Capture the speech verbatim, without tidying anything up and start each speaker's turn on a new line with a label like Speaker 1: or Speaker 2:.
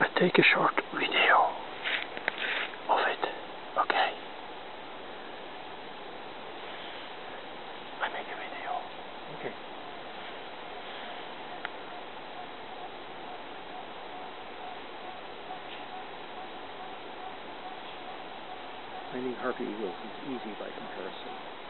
Speaker 1: I take a short video of it, okay? I make a video. Okay. Finding harpy eagles is easy by comparison.